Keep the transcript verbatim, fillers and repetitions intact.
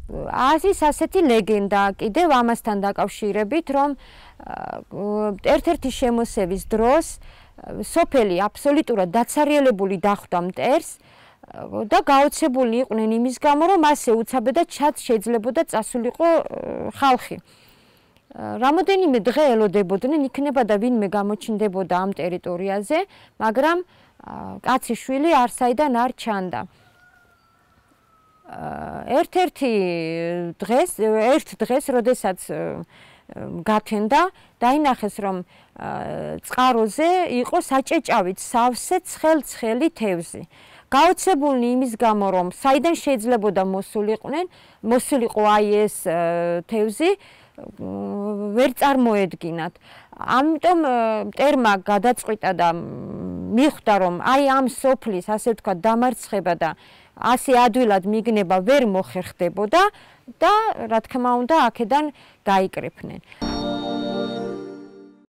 არის ასეთი ლეგენდა კიდევ ამასთან დაკავშირებით, რომ ერთ-ერთი შემოსევის დროს სოფელი აბსოლუტურად დაცარიელებული დახვდა მტერს და გაოცებულნი იყვნენ იმის გამო, რომ ასე უცაბედად ჩაც შეიძლებოდა წასულიყო ხალხი. რამოდენიმე დღე ელოდებოდნენ, იქნებოდა ვინმე გამოჩნდებოდა ამ ტერიტორიაზე, მაგრამ კაციშვილი არსაიდან არ ჩანდა. ერთ-ერთი დღეს, ერთ დღეს, როდესაც გათენდა, დაინახეს, რომ წყაროზე იყო საჭეჭავით სავსე ცხელ-ცხელი თევზი. გაოცებულნი იმის გამო, რომ საიდან შეიძლებოდა მოსულიყვნენ, მოსულიყო აი ეს თევზი, ვერ წარმოედგინათ. ამიტომ მტერმა გადაწყვიტა და მიხვდა, რომ აი ამ სოფლის, ასე ვთქვათ, დამარცხება და ასე ადვილად მიგნება ვერ მოხერხდებოდა და რა თქმა უნდა, აქედან გაიკრიფნენ.